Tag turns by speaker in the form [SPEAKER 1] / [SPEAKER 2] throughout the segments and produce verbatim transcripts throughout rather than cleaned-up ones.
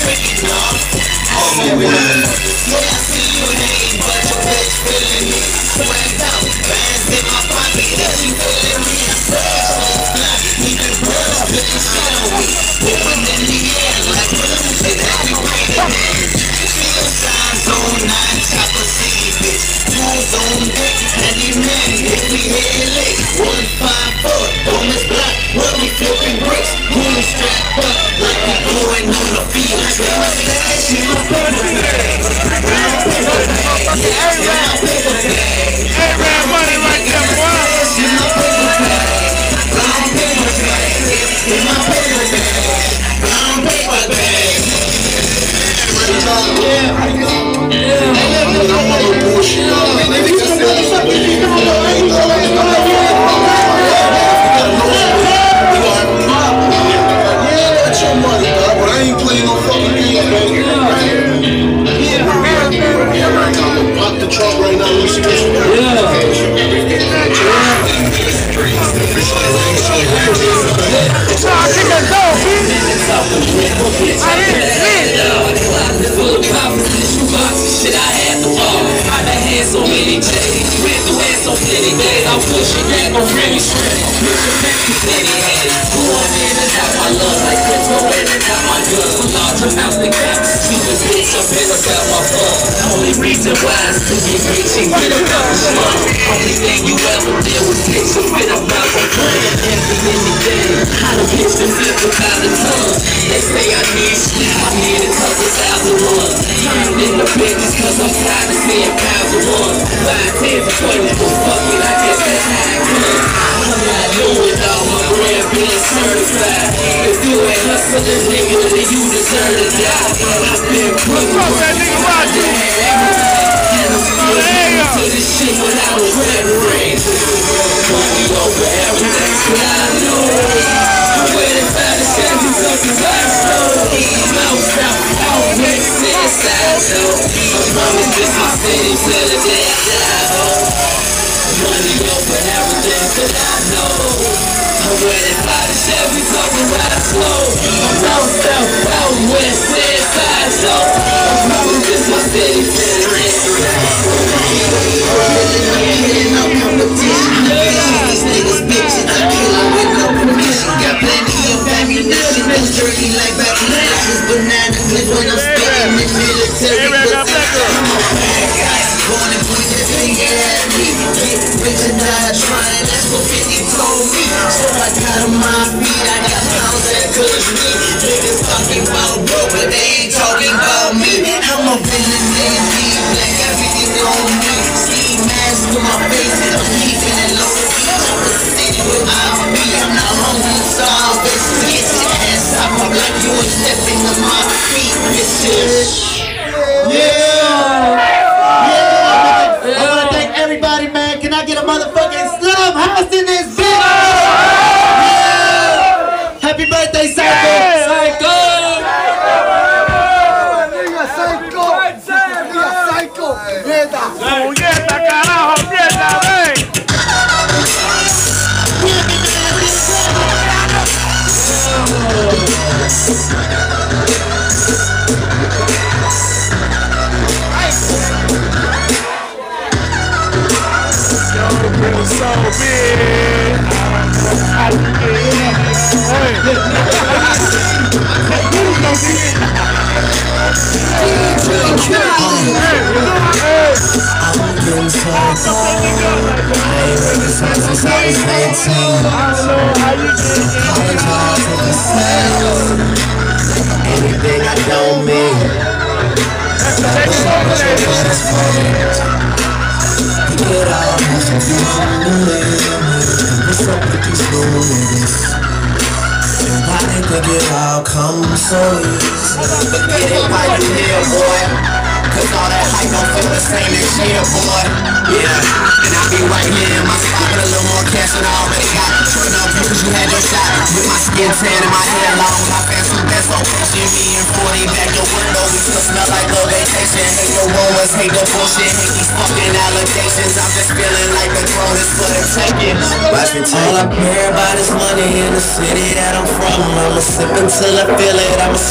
[SPEAKER 1] All I care about is money in the city that I'm from. I'ma sip until I feel it, I'ma smoke until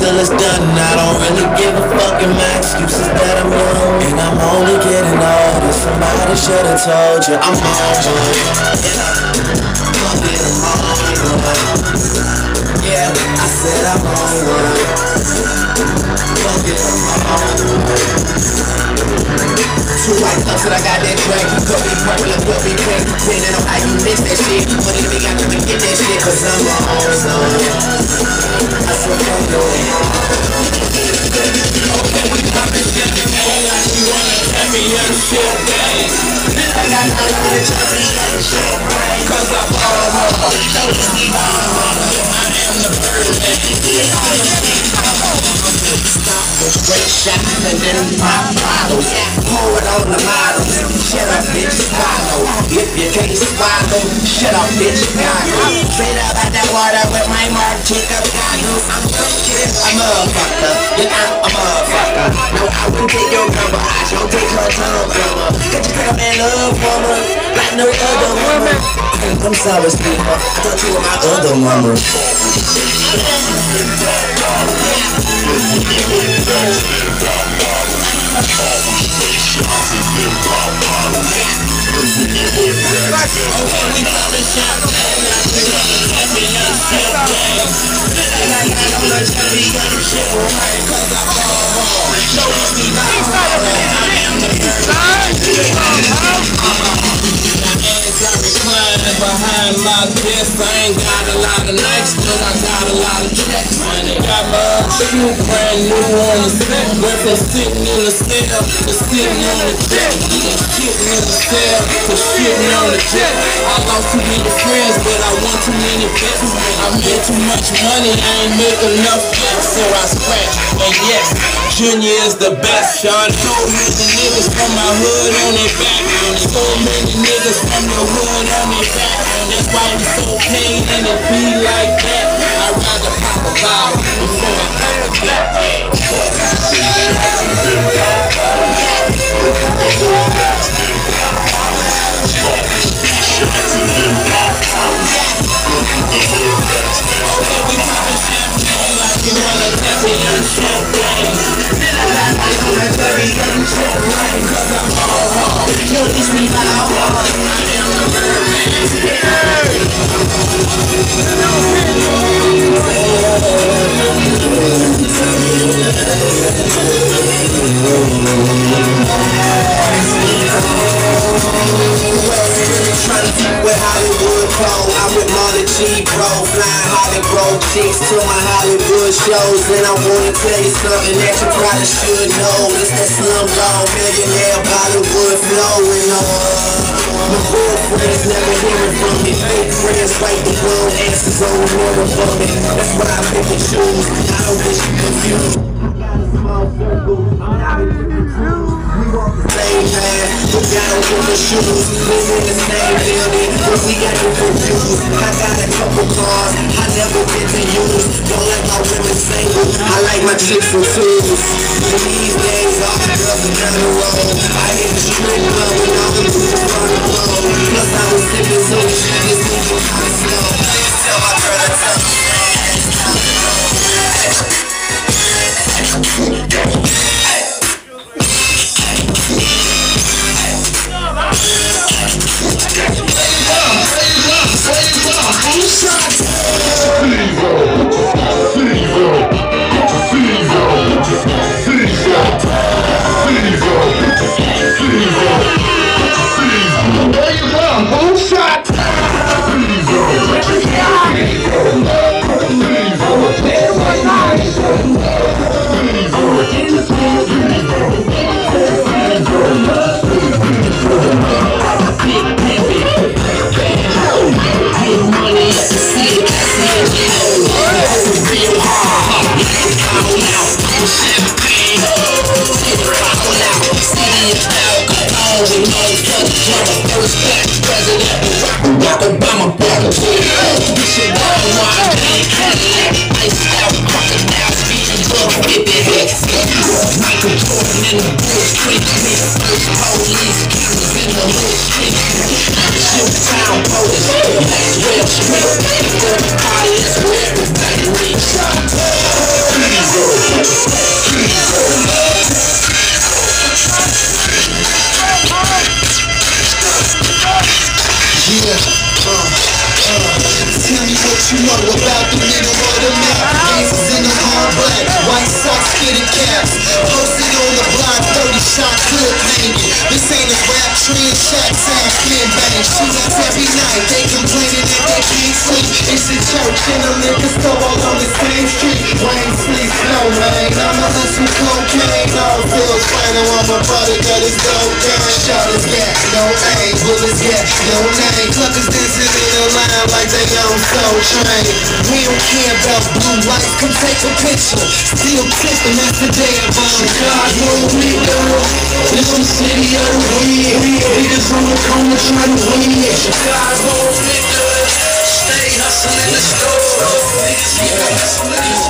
[SPEAKER 1] till it's done. I don't really give a fuck in my excuses that I'm young and I'm only getting older. Somebody should've told you I'm on one. Fuck it, I'm on one. Yeah, I said I'm on one. Fuck it, I'm on one. Two white cups that I got that drink. Could be purple or could be pink, depending on how you mix that shit. But if you got to get that shit, cause I'm my own son. I swear to God. Okay, we poppin' champagne like we won a championship game. I got no other championship game. Cause I'm all home. I am the Birdman. Stop the straight shots and then pop bottles. Pour it on the models. Shut up, bitch, swallow. If you can't swallow, shut up, bitch, swallow. Straight up at that water with my Martika goggles. I'm fucking a motherfucker. Yeah, I'm a motherfucker. No, I wouldn't take your number. I don't take her tongue number. Get your girl and love woman like no other woman. I'm sorry, sweetheart. I thought you were my other woman. Behind my desk, I ain't got a lot of nights, but I got a lot of checks. Money got my shoe brand new on the set. Went from sitting in the cell to sitting on the jet. Shitting in the cell to shitting on the jet. I lost too many friends, but I won too many bets. I made too much money, I ain't make enough bets, so I scratch. And yes, Junior is the best. Sean so many niggas from my hood on their back. So many niggas from the hood on their back. That's why we so pain and it be like that. I'd rather pop a bottle before I pop a black. Okay, we poppin' champagne like we won a championship game. Cause I'm all home. You teach me how hard I am the Birdman. With Hollywood Pro, I'm with Marley G Pro, flying Hollywood chicks to my Hollywood shows. And I wanna tell you something that you probably should know. It's that Slum Dog millionaire Bollywood flow. And uh, my real friends never hearing from me. Fake friends like the wrong answers on the mirror for me. That's why I pick and choose. I don't get you confused. I got a small circle. I'm out here to choose. We walk the same path, but got on different shoes. Live in the same building, but we got different views. I got a couple cars, I never get to use. Don't like my women single, I like my chicks with twos. And these days, all the girls are down the road. I hit the strip club when all the dudes on the road. Plus I was sipping so shit, this moving kind of slow. Tell my girl to tell me, man, it's time to go. Obama brothers. This shit one wine, green Cadillac, iced out crocodile, speeding drug, fifty hits. Michael Jordan in the Bull Street, me first police, cameras in the whole street. Showtown police, Maxwell Street, the party is where everybody reach. Please go. you know about the middle of the map. Aces in the all black, white socks, fitted caps. Posted on the block, thirty shot clip hanging. This ain't a rap trend, Shaq sound spin bang. Shootouts every night, they complaining that they can't sleep. It's a church and them niggas go all on the same street. Rain, sleet, snow, man. I'ma let some cocaine. All feels fine, and while my brother got his dope gang. Shotters got no aim, bullets got no name. Cluckers dancing in a line like they on Soul Train. We don't care about blue lights, come take a picture. Still tipping, that's the day of our Chicago, nigga. This the city of the weed. Niggas on the corner trying to win. Chicago, nigga. Stay hustling in the store. Niggas keep hustling in the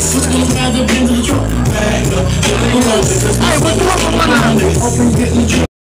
[SPEAKER 2] Hey, what's up,